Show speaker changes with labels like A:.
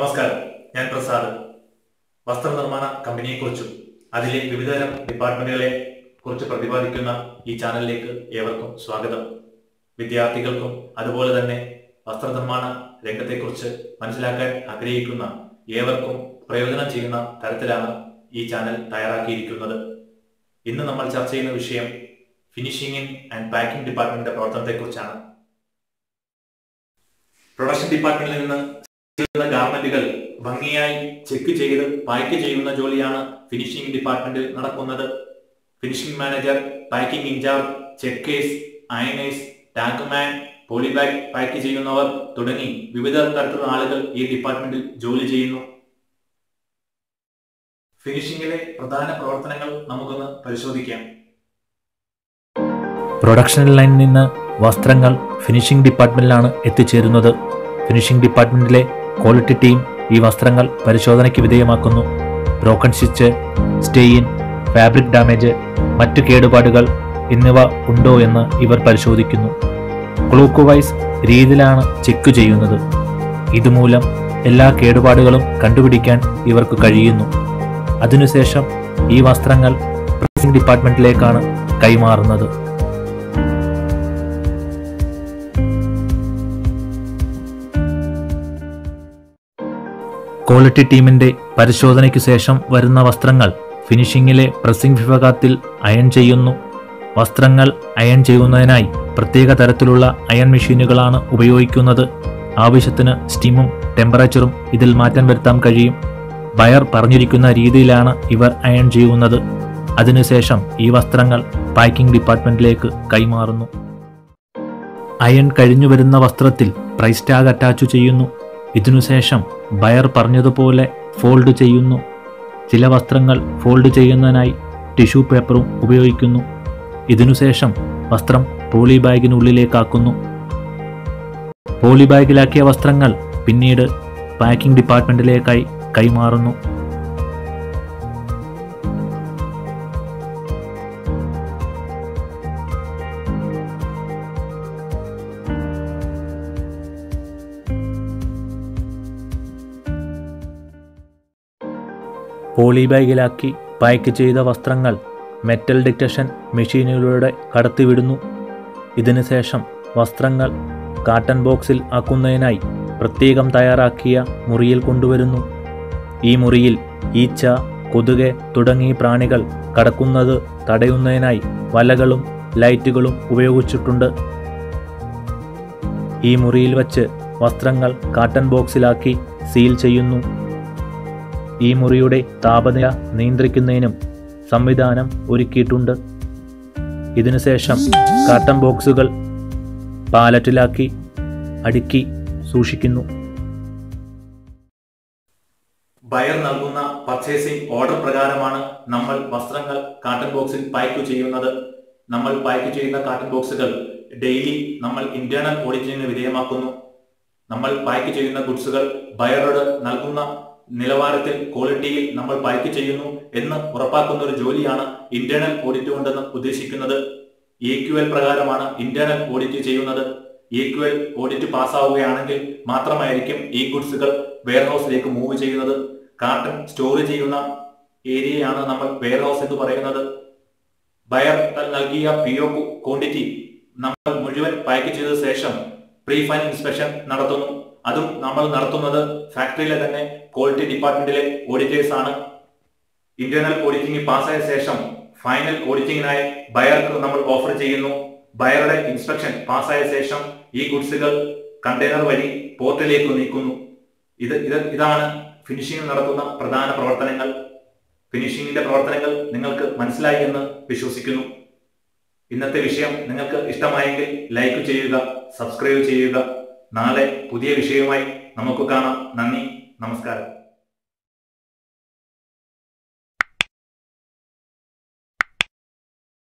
A: നമസ്കാരം, ഞാൻ പ്രസാദ്. വസ്ത്രനിർമ്മാണ കമ്പനിയെക്കുറിച്ചും അതിലെ വിവിധതരം ഡിപ്പാർട്ട്മെന്റുകളെ കുറിച്ച് പ്രതിപാദിക്കുന്ന ഈ ചാനലിലേക്ക് ഏവർക്കും സ്വാഗതം. വിദ്യാർത്ഥികൾക്കും അതുപോലെ തന്നെ വസ്ത്രനിർമ്മാണ രംഗത്തെക്കുറിച്ച് മനസ്സിലാക്കാൻ ആഗ്രഹിക്കുന്ന ഏവർക്കും പ്രയോജനം ചെയ്യുന്ന തരത്തിലാണ് ഈ ചാനൽ തയ്യാറാക്കിയിരിക്കുന്നത്. ഇന്ന് നമ്മൾ ചർച്ച ചെയ്യുന്ന വിഷയം ഫിനിഷിംഗ് ആൻഡ് പാക്കിംഗ് ഡിപ്പാർട്ട്മെന്റിന്റെ പ്രവർത്തനത്തെക്കുറിച്ചാണ്. പ്രൊഡക്ഷൻ ഡിപ്പാർട്ട്മെന്റിൽ നിന്ന് ഗാർമെന്റുകൾ ഭംഗിയായി ചെക്ക് ചെയ്ത് പാക്ക് ചെയ്യുന്ന ജോലിയാണ് ഫിനിഷിംഗ് ഡിപ്പാർട്ട്മെന്റിൽ നടക്കുന്നത്. Finishing manager, packing incharge, checkers, ironers, tankman, polybag pack ചെയ്യുന്നവർ തുടങ്ങി വിവിധ തരത്തിലുള്ള ആളുകൾ ഈ ഡിപ്പാർട്ട്മെന്റിൽ ജോലി ചെയ്യുന്നു. ഫിനിഷിംഗിലെ പ്രധാന പ്രവർത്തനങ്ങൾ നമുക്കൊന്ന് പരിശോധിക്കാം.
B: പ്രൊഡക്ഷൻ ലൈനിൽ നിന്ന് വസ്ത്രങ്ങൾ ഫിനിഷിംഗ് ഡിപ്പാർട്ട്മെന്റിലാണ് എത്തിച്ചേരുന്നത്. ഫിനിഷിംഗ് ഡിപ്പാർട്ട്മെന്റിലെ ക്വാളിറ്റി ടീം ഈ വസ്ത്രങ്ങൾ പരിശോധനയ്ക്ക് വിധേയമാക്കുന്നു. Broken stitch, stain, fabric damage, മറ്റു കേടുപാടുകൾ എന്നിവ ഉണ്ടോ എന്ന് ഇവർ പരിശോധിക്കുന്നു. ക്ലോക്ക് വൈസ് രീതിയിലാണ് ചെക്ക് ചെയ്യുന്നത്. ഇതുമൂലം എല്ലാ കേടുപാടുകളും കണ്ടുപിടിക്കാൻ ഇവർക്ക് കഴിയുന്നു. അതിനുശേഷം ഈ വസ്ത്രങ്ങൾ പ്രസിംഗ് ഡിപ്പാർട്ട്മെന്റിലേക്കാണ് കൈമാറുന്നത്. ക്വാളിറ്റി ടീമിന്റെ പരിശോധനയ്ക്ക് ശേഷം വരുന്ന വസ്ത്രങ്ങൾ ഫിനിഷിംഗിലെ പ്രസിംഗ് വിഭാഗത്തിൽ അയൺ ചെയ്യുന്നു. വസ്ത്രങ്ങൾ അയൺ ചെയ്യുന്നതിനായി പ്രത്യേക തരത്തിലുള്ള അയൺ മെഷീനുകളാണ് ഉപയോഗിക്കുന്നത്. ആവശ്യത്തിന് സ്റ്റീമും ടെമ്പറേച്ചറും ഇതിൽ മാറ്റം വരുത്താൻ കഴിയും. ബയർ പറഞ്ഞിരിക്കുന്ന രീതിയിലാണ് ഇവർ അയൺ ചെയ്യുന്നത്. അതിനുശേഷം ഈ വസ്ത്രങ്ങൾ പാക്കിംഗ് ഡിപ്പാർട്ട്മെന്റിലേക്ക് കൈമാറുന്നു. അയൺ കഴിഞ്ഞു വരുന്ന വസ്ത്രത്തിൽ പ്രൈസ് ടാഗ് അറ്റാച്ച് ചെയ്യുന്നു. ഇതിനുശേഷം ബയർ പറഞ്ഞതുപോലെ ഫോൾഡ് ചെയ്യുന്നു. ചില വസ്ത്രങ്ങൾ ഫോൾഡ് ചെയ്യുന്നതിനായി ടിഷ്യൂ പേപ്പറും ഉപയോഗിക്കുന്നു. ഇതിനുശേഷം വസ്ത്രം പോളിബാഗിനുള്ളിലേക്കാക്കുന്നു. പോളിബാഗിലാക്കിയ വസ്ത്രങ്ങൾ പിന്നീട് പാക്കിംഗ് ഡിപ്പാർട്ട്മെന്റിലേക്കായി കൈമാറുന്നു. പോളിബാഗിലാക്കി പാക്ക് ചെയ്ത വസ്ത്രങ്ങൾ മെറ്റൽ ഡിറ്റക്ഷൻ മെഷീനുകളിലൂടെ കടത്തിവിടുന്നു. ഇതിനുശേഷം വസ്ത്രങ്ങൾ കാട്ടൺ ബോക്സിൽ ആക്കുന്നതിനായി പ്രത്യേകം തയ്യാറാക്കിയ മുറിയിൽ കൊണ്ടുവരുന്നു. ഈ മുറിയിൽ ഈച്ച, കൊതുക് തുടങ്ങിയ പ്രാണികൾ കടക്കുന്നത് തടയുന്നതിനായി വലകളും ലൈറ്റുകളും ഉപയോഗിച്ചിട്ടുണ്ട്. ഈ മുറിയിൽ വച്ച് വസ്ത്രങ്ങൾ കാട്ടൺ ബോക്സിലാക്കി സീൽ ചെയ്യുന്നു. ഈ മുറിയുടെ താപനില നിയന്ത്രിക്കുന്നതിനും സംവിധാനം ഒരുക്കിയിട്ടുണ്ട്. ഇതിനുശേഷം കാട്ടൺ ബോക്സുകൾ പാലറ്റിലാക്കി അടുക്കി സൂക്ഷിക്കുന്നു.
A: ബയർ നൽകുന്ന പർച്ചേസിംഗ് ഓർഡർ പ്രകാരമാണ് നമ്മൾ വസ്ത്രങ്ങൾ കാട്ടൺ ബോക്സിൽ പാക്ക് ചെയ്യുന്നത്. നമ്മൾ പാക്ക് ചെയ്യുന്ന കാട്ടൺ ബോക്സുകൾ ഡെയിലി നമ്മൾ ഇന്റേണൽ ഓഡിറ്റിന് വിധേയമാക്കുന്നു. നമ്മൾ പാക്ക് ചെയ്യുന്ന ഗുഡ്സുകൾ ബയറോട് നൽകുന്ന നിലവാരത്തിൽ, ക്വാളിറ്റിയിൽ നമ്മൾ പാക്ക് ചെയ്യുന്നു എന്ന് ഉറപ്പാക്കുന്ന ഒരു ജോലിയാണ് ഇന്റേണൽ ഓഡിറ്റ് കൊണ്ടെന്ന് ഉദ്ദേശിക്കുന്നത്. EQL പ്രകാരമാണ് ഇന്റേണൽ ഓഡിറ്റ് ചെയ്യുന്നത്. EQL ഓഡിറ്റ് പാസ്സാവുകയാണെങ്കിൽ മാത്രമായിരിക്കും ഈ ഗുഡ്സുകൾ വെയർഹൌസിലേക്ക് മൂവ് ചെയ്യുന്നത്. കാട്ടൺ സ്റ്റോർ ചെയ്യുന്ന ഏരിയയാണ് നമ്മൾ വെയർഹൌസ് എന്ന് പറയുന്നത്. ബയർ നൽകിയ PO ക്വാണ്ടിറ്റി നമ്മൾ മുഴുവൻ പാക്ക് ചെയ്ത ശേഷം പ്രീ ഫൈനൽ ഇൻസ്പെക്ഷൻ നടത്തുന്നു. അതും നമ്മൾ നടത്തുന്നത് ഫാക്ടറിയിലെ തന്നെ ക്വാളിറ്റി ഡിപ്പാർട്ട്മെന്റിലെ ഓഡിറ്റേഴ്സ് ആണ്. ഇന്റേണൽ ഓഡിറ്റിംഗ് പാസ്സായ ശേഷം ഫൈനൽ ഓഡിറ്റിംഗിനായി ബയർക്ക് നമ്മൾ ഓഫർ ചെയ്യുന്നു. ബയറുടെ ഇൻസ്പെക്ഷൻ പാസ്സായ ശേഷം ഈ ഗുഡ്സുകൾ കണ്ടെയ്നർ വഴി പോർട്ടിലേക്ക് നീക്കുന്നു. ഇതാണ് ഫിനിഷിംഗ് നടക്കുന്ന പ്രധാന പ്രവർത്തനങ്ങൾ. ഫിനിഷിംഗിന്റെ പ്രവർത്തനങ്ങൾ നിങ്ങൾക്ക് മനസ്സിലായി എന്ന് വിശ്വസിക്കുന്നു. ഇന്നത്തെ വിഷയം നിങ്ങൾക്ക് ഇഷ്ടമായെങ്കിൽ ലൈക്ക് ചെയ്യുക, സബ്സ്ക്രൈബ് ചെയ്യുക. നാളെ പുതിയ വിഷയവുമായി നമുക്ക് കാണാം. നന്ദി, നമസ്കാരം.